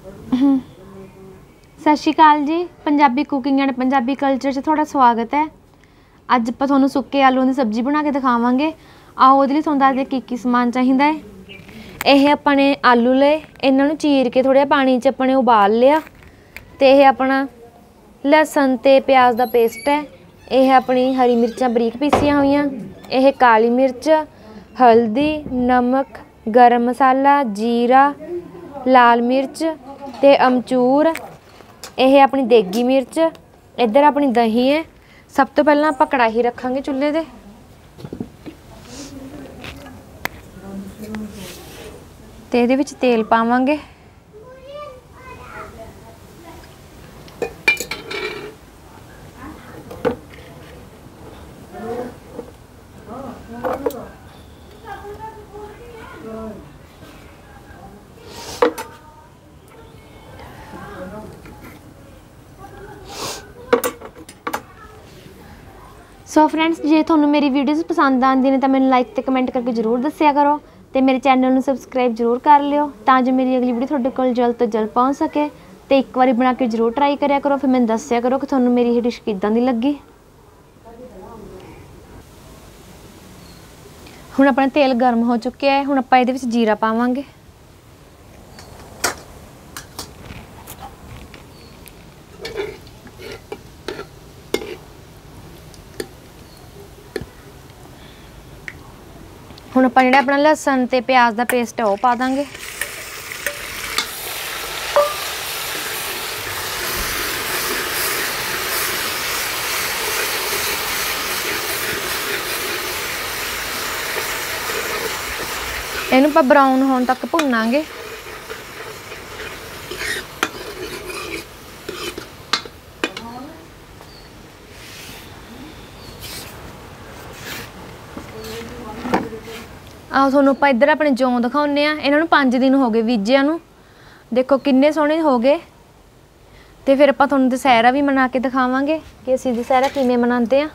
सत Sri Akal ji. Punjabi cooking and Punjabi culture च थोड़ा स्वागत है। अज आप थोनों सुक्के आलूओं की सब्जी बना के दिखावांगे। आओ वो लिए थोड़ा दसदे की समान चाहिए है। यह अपने आलू ले, इन्हों चीर के थोड़ा पानी च अपने उबाल लिया। तो यह अपना लसन ते प्याज का पेस्ट है। यह अपनी हरी मिर्चां बरीक पीसिया हुई, यह काली मिर्च, हल्दी, नमक, गरम मसाला, जीरा, लाल मिर्च ते अमचूर, यह अपनी देगी मिर्च, इधर अपनी दही है। सब तो पहला आप कड़ाही रखांगे चुल्हे ते। ते इहदे विच तेल पावांगे। सो फ्रेंड्स, जे थोनों मेरी वीडियोज़ पसंद आती ने तो मैंने लाइक ते कमेंट करके जरूर दस्सिया करो। तो मेरे चैनल में सबसक्राइब जरूर कर लियो ताकि मेरी अगली वीडियो थोड़े कोल जल्द तो जल्द पहुँच सके। तो एक बार बना के जरूर ट्राई करिया करो, फिर मैंने दस्सिया करो कि थोनों मेरी ये डिश किदां दी लगी। हुण अपना तेल गर्म हो चुका है। हुण आपां इहदे विच जीरा पावांगे। हुण आपां जिहड़ा अपना लसन ते प्याज का पेस्ट है वह पा देंगे। इनू आपां ब्राउन होने तक भुनांगे। आओ थोनों आपां इधर अपने जौ दिखाने। इन्होंने 5 दिन हो गए बीजिया नूं। देखो किन्ने सोहने हो गए। तो फिर आपां थोनों दशहरा भी मना के दिखावांगे कि असीं दशहरा किवें मनाते हैं।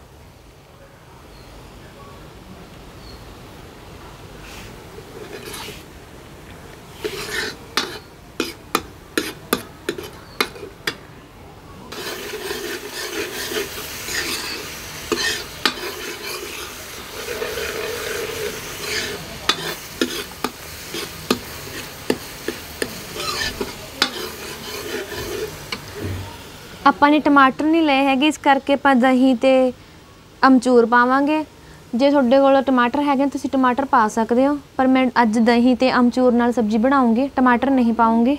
ਆਪਾਂ ने टमाटर नहीं लए हैगे, इस करके ਆਪਾਂ दही ते अमचूर पावांगे। जे तुहाडे कोल टमाटर हैगे तुसीं टमाटर पा सकदे हो, पर मैं अज दही ते अमचूर नाल सब्जी बनाऊंगी, टमाटर नहीं पाऊंगी।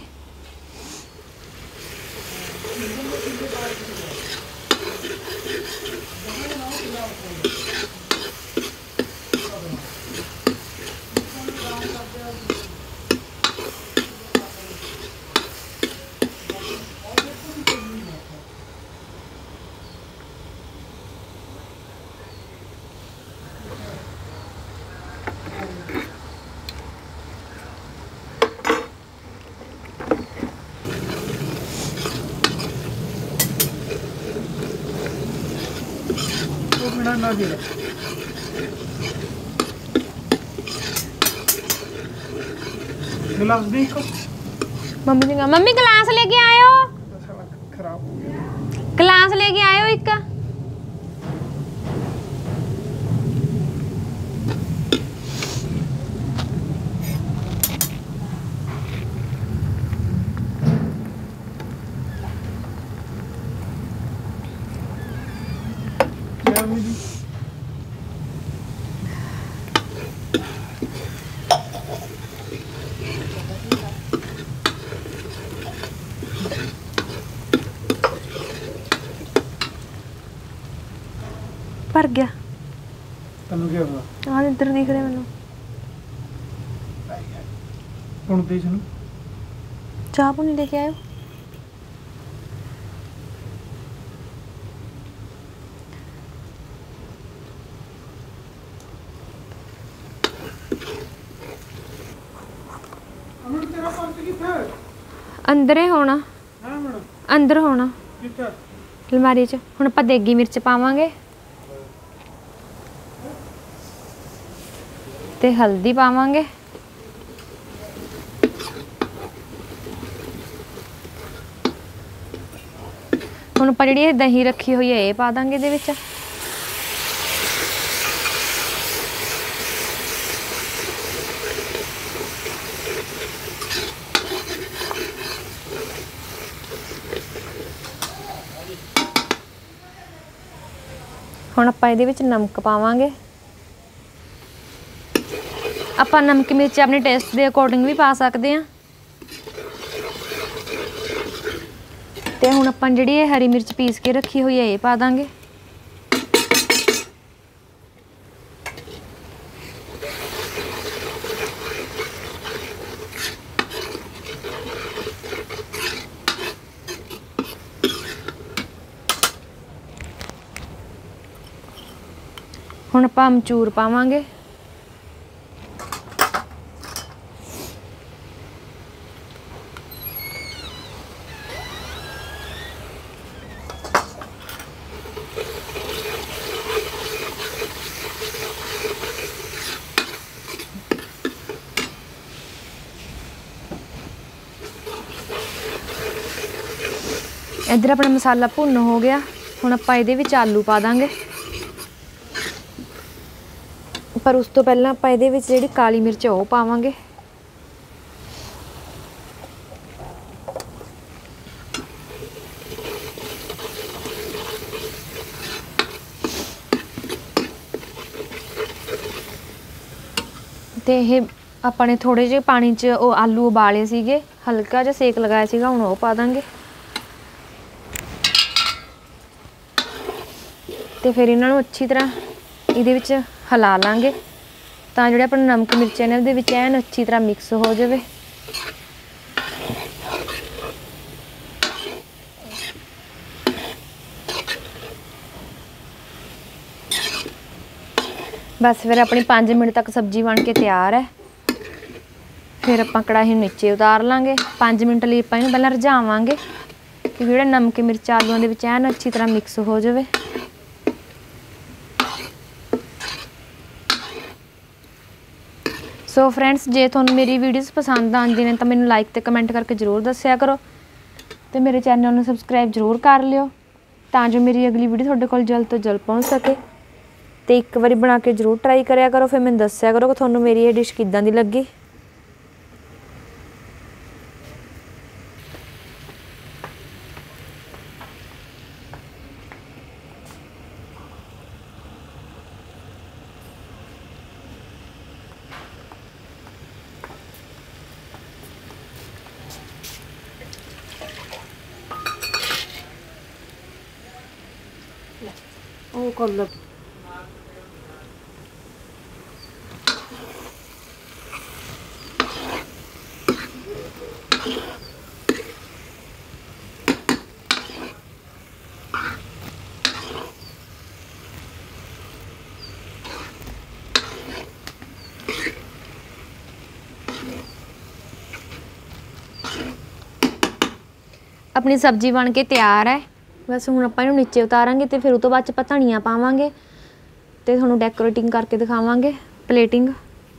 मम्मी गिलास लेके आयो, गिलास लेके आयो एक। भर गया। तन्नू क्या हुआ? हाँ इधर दिख रहे मैनू। कौन दे इसनू? चाह पानी लेके आयो। अंदर ही होना, अंदर होना अलमारी च। हुण आपां देगी मिर्च पावांगे ते हल्दी पावांगे। ਹੁਣ ਆਪਾਂ ਜਿਹੜੀ ਇਹ ਦਹੀਂ ਰੱਖੀ ਹੋਈ ਹੈ ਇਹ ਪਾ ਦਾਂਗੇ ਇਹਦੇ ਵਿੱਚ। ਹੁਣ ਆਪਾਂ ਇਹਦੇ ਵਿੱਚ ਨਮਕ ਪਾਵਾਂਗੇ। ਆਪਾਂ ਨਮਕ ਮਿਰਚ ਆਪਣੇ ਟੇਸਟ ਦੇ ਅਕੋਰਡਿੰਗ ਵੀ ਪਾ ਸਕਦੇ ਹਾਂ। ਤੇ ਹੁਣ ਆਪਾਂ ਜਿਹੜੀ ਇਹ ਹਰੀ ਮਿਰਚ ਪੀਸ ਕੇ ਰੱਖੀ ਹੋਈ ਹੈ ਇਹ ਪਾ ਦਾਂਗੇ। ਹੁਣ ਆਪਾਂ ਅਮਚੂਰ ਪਾਵਾਂਗੇ। इधर अपना मसाला भुन हो गया। हुण आपां इहदे विच आलू पा दांगे, पर उस तो पहलां आपां इहदे विच जिहड़ी काली मिर्च है ओह पावांगे। ते इह आपां ने थोड़े जिहे पानी च ओह आलू उबाले सीगे, हल्का जिहा सेक लगाया सीगा, हुण ओह पा दांगे। तो फिर इन्हां नूं अच्छी तरह इहदे विच हिला लांगे तां जिहड़े अपने नमक मिर्च ने उहदे विच ऐन अच्छी तरह मिक्स हो जावे। बस फिर अपनी 5 मिनट तक सब्जी बन के तैयार है। फिर आपां कड़ाही नीचे उतार लांगे। 5 मिनट लई आपां इहनूं पहलां रझावांगे कि जिहड़ा नमक मिर्च आलूआं दे विच ऐन अच्छी तरह मिक्स हो जावे। सो फ्रेंड्स, जे तुहानूं मेरी वीडियोज़ पसंद आंदी ने तां मैनूं लाइक ते कमेंट करके जरूर दस्सिया करो ते मेरे चैनल नूं सबसक्राइब जरूर कर लिओ तां जो मेरी अगली वीडियो तुहाडे कोल जल्द तो जल्द पहुँच सके। ते एक बारी बना के जरूर ट्राई करिया करो, फिर मैनूं दस्सिया करो कि तुहानूं मेरी ये डिश किदां दी लगी। ਉਹ ਕਰ ਲੈ। अपनी सब्जी बन के तैयार है। बस हुण आपां इहनूं नीचे उतारांगे ते फिर उस तो बाद च आपां धनिया पावांगे ते तुहानूं डैकोरेटिंग करके दिखावांगे, प्लेटिंग।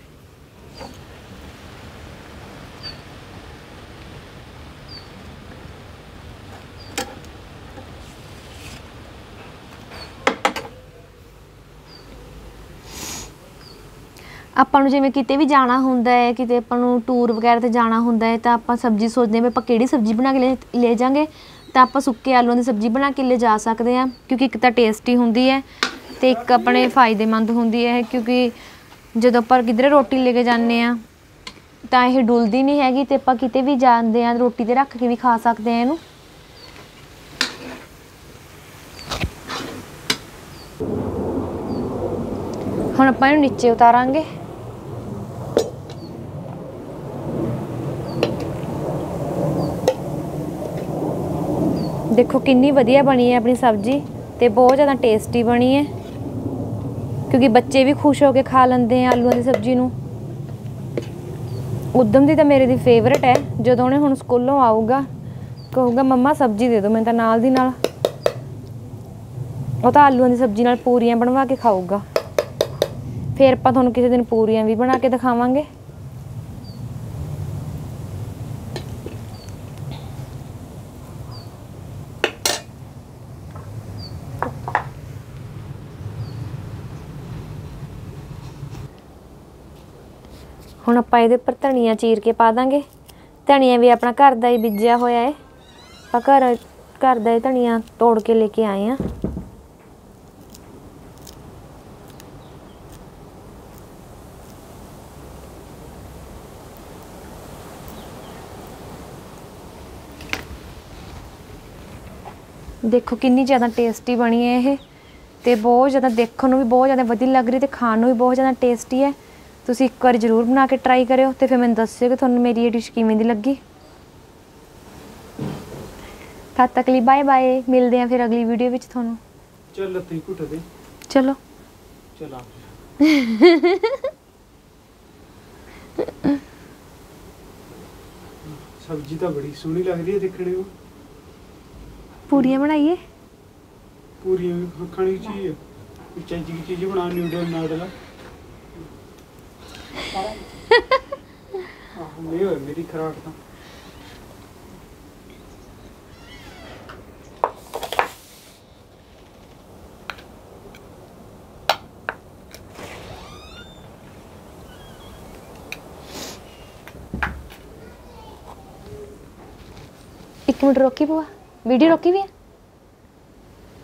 ਆਪਾਂ ਨੂੰ ਜਿਵੇਂ ਕਿਤੇ ਵੀ ਜਾਣਾ ਹੁੰਦਾ ਹੈ, ਕਿਤੇ ਆਪਾਂ ਨੂੰ ਟੂਰ ਵਗੈਰਾ ਤੇ ਜਾਣਾ ਹੁੰਦਾ ਹੈ ਤਾਂ ਆਪਾਂ ਸਬਜ਼ੀ ਸੋਚਦੇ ਹਾਂ ਵੀ ਆਪਾਂ ਕਿਹੜੀ ਸਬਜ਼ੀ ਬਣਾ ਕੇ ਲੈ ਜਾਵਾਂਗੇ, ਤਾਂ ਆਪਾਂ ਸੁੱਕੇ ਆਲੂਆਂ ਦੀ ਸਬਜ਼ੀ ਬਣਾ ਕੇ ਲੈ ਜਾ ਸਕਦੇ ਹਾਂ ਕਿਉਂਕਿ ਇੱਕ ਤਾਂ ਟੇਸਟੀ ਹੁੰਦੀ ਹੈ ਤੇ ਇੱਕ ਆਪਣੇ ਫਾਇਦੇਮੰਦ ਹੁੰਦੀ ਹੈ ਕਿਉਂਕਿ ਜਦੋਂ ਆਪਾਂ ਕਿਧਰੇ ਰੋਟੀ ਲੈ ਕੇ ਜਾਂਦੇ ਹਾਂ ਤਾਂ ਇਹ ਡੁੱਲਦੀ ਨਹੀਂ ਹੈਗੀ ਤੇ ਆਪਾਂ ਕਿਤੇ ਵੀ ਜਾਂਦੇ ਹਾਂ ਰੋਟੀ ਤੇ ਰੱਖ ਕੇ ਵੀ ਖਾ ਸਕਦੇ ਹਾਂ ਇਹਨੂੰ। ਹੁਣ ਆਪਾਂ ਇਹਨੂੰ ਨੀਚੇ ਉਤਾਰਾਂਗੇ। देखो कितनी वधिया बनी है अपनी सब्जी ते बहुत ज़्यादा टेस्टी बनी है क्योंकि बच्चे भी खुश होकर खा लेंदे हैं आलूआं दी सब्जी नूं। उद्दम दी तां मेरे दी फेवरेट है, जदों उहने हुण स्कूलों आऊगा कहूगा मम्मा सब्जी दे दो, मैं तां नाल दी नाल ਉਹ ਤਾਂ ਆਲੂਆਂ ਦੀ ਸਬਜ਼ੀ ਨਾਲ ਪੂਰੀਆਂ ਬਣਵਾ ਕੇ ਖਾਊਗਾ। ਫਿਰ ਆਪਾਂ ਤੁਹਾਨੂੰ ਕਿਸੇ ਦਿਨ ਪੂਰੀਆਂ ਵੀ ਬਣਾ ਕੇ ਦਿਖਾਵਾਂਗੇ। ਹੁਣ ਆਪਾਂ ਇਹਦੇ ਉੱਪਰ ਧਨੀਆ ਚੀਰ ਕੇ ਪਾ ਦਾਂਗੇ। ਧਨੀਆ ਵੀ ਆਪਣਾ ਘਰ ਦਾ ਹੀ ਬੀਜਿਆ ਹੋਇਆ ਹੈ। ਆਪਾਂ ਘਰ ਦਾ ਹੀ ਧਨੀਆ ਤੋੜ ਕੇ ਲੈ ਕੇ ਆਏ ਆ। देखो कितनी ज़्यादा टेस्टी बनी है ये, तो बहुत ज़्यादा देखने में भी बहुत ज़्यादा वधिया लग रही, तो खाने में भी बहुत ज़्यादा टेस्टी है। तुसीं एक बार जरूर बना के ट्राई करियो, तो फिर मैंने दस्सिओ कि तुहानूं मेरी ये डिश किवें दी लगी। तद तक लिए बाय बाय, मिलते हैं फिर अगली वीडियो विच तुहानूं। चल ती घुट दे। चलो चल सब्जी तो बड़ी सोहनी लग रही है देखने को। पूड़ियाँ बनाइए। पूरी खाने की चीज़ है, चीज़ की चीज़ बना, न्यूडल नाडल मेरी खराक था। एक मिनट रोकी बुआ, वीडियो रोकी भी है।